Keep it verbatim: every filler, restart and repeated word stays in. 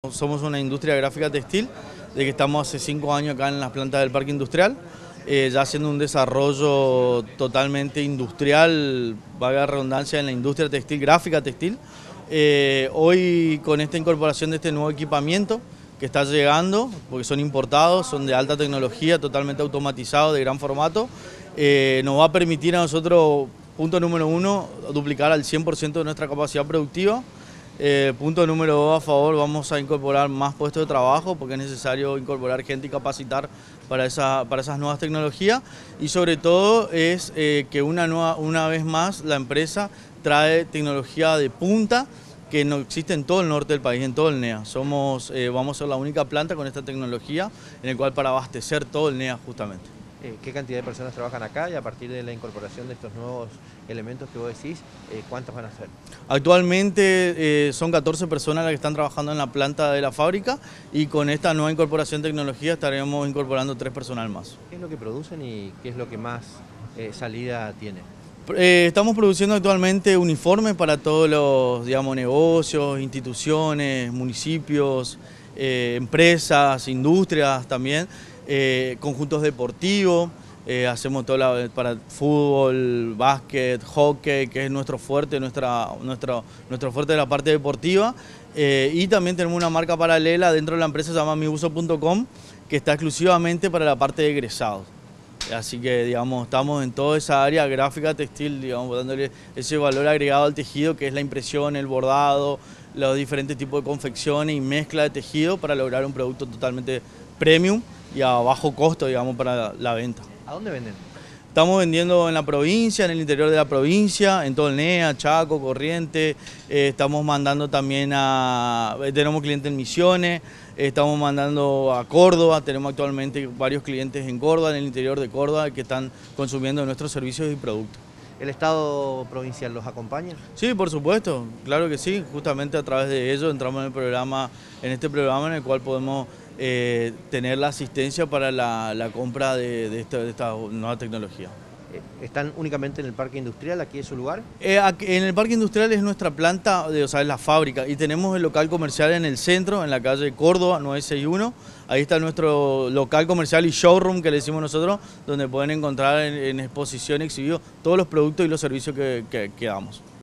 Somos una industria gráfica textil, de que estamos hace cinco años acá en las plantas del parque industrial, eh, ya haciendo un desarrollo totalmente industrial, valga la redundancia, en la industria textil, gráfica textil. Eh, hoy con esta incorporación de este nuevo equipamiento que está llegando, porque son importados, son de alta tecnología, totalmente automatizados, de gran formato, eh, nos va a permitir a nosotros, punto número uno, duplicar al cien por ciento de nuestra capacidad productiva. Eh, punto número dos, a favor, vamos a incorporar más puestos de trabajo porque es necesario incorporar gente y capacitar para, esa, para esas nuevas tecnologías, y sobre todo es eh, que una, nueva, una vez más la empresa trae tecnología de punta que no existe en todo el norte del país, en todo el N E A. Somos, eh, vamos a ser la única planta con esta tecnología en el cual para abastecer todo el N E A justamente. ¿Qué cantidad de personas trabajan acá y a partir de la incorporación de estos nuevos elementos que vos decís, eh, cuántos van a ser? Actualmente eh, son catorce personas las que están trabajando en la planta de la fábrica, y con esta nueva incorporación de tecnología estaremos incorporando tres personal más. ¿Qué es lo que producen y qué es lo que más eh, salida tiene? Eh, estamos produciendo actualmente uniformes para todos los, digamos, negocios, instituciones, municipios, eh, empresas, industrias también, eh, conjuntos deportivos, eh, hacemos todo la, para fútbol, básquet, hockey, que es nuestro fuerte, nuestra, nuestro, nuestro fuerte de la parte deportiva, eh, y también tenemos una marca paralela dentro de la empresa, se llama mi uso punto com, que está exclusivamente para la parte de egresados. Así que, digamos, estamos en toda esa área gráfica textil, digamos, dándole ese valor agregado al tejido, que es la impresión, el bordado, los diferentes tipos de confecciones y mezcla de tejido para lograr un producto totalmente premium y a bajo costo, digamos, para la, la venta. ¿A dónde venden? Estamos vendiendo en la provincia, en el interior de la provincia, en todo el N E A, Chaco, Corrientes, eh, estamos mandando también a, tenemos clientes en Misiones, eh, estamos mandando a Córdoba, tenemos actualmente varios clientes en Córdoba, en el interior de Córdoba, que están consumiendo nuestros servicios y productos. ¿El Estado provincial los acompaña? Sí, por supuesto, claro que sí, justamente a través de ello entramos en el programa, en este programa en el cual podemos eh, tener la asistencia para la, la compra de, de, esta, de esta nueva tecnología. ¿Están únicamente en el parque industrial? ¿Aquí es su lugar? Eh, aquí, en el parque industrial es nuestra planta, de, o sea, es la fábrica, y tenemos el local comercial en el centro, en la calle Córdoba nueve sesenta y uno. Ahí está nuestro local comercial y showroom, que le decimos nosotros, donde pueden encontrar en, en exposición exhibido todos los productos y los servicios que, que, que damos.